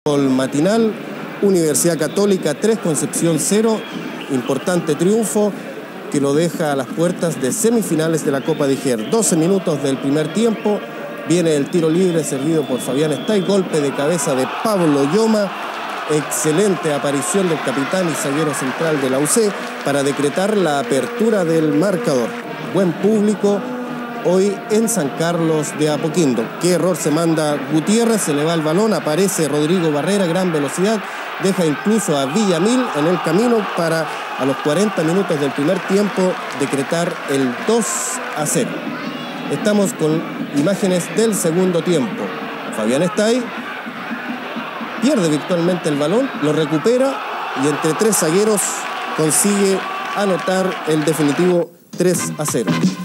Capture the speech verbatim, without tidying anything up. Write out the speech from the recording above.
Matinal, Universidad Católica tres, Concepción cero, importante triunfo que lo deja a las puertas de semifinales de la Copa de Iger. doce minutos del primer tiempo, viene el tiro libre servido por Fabián Stay, golpe de cabeza de Pablo Yoma, excelente aparición del capitán y zaguero central de la U C para decretar la apertura del marcador. Buen público hoy en San Carlos de Apoquindo. Qué error se manda Gutiérrez, se le va el balón, aparece Rodrigo Barrera, gran velocidad, deja incluso a Villamil en el camino para a los cuarenta minutos del primer tiempo decretar el dos a cero. Estamos con imágenes del segundo tiempo. Fabián Stay pierde virtualmente el balón, lo recupera y entre tres zagueros consigue anotar el definitivo tres a cero.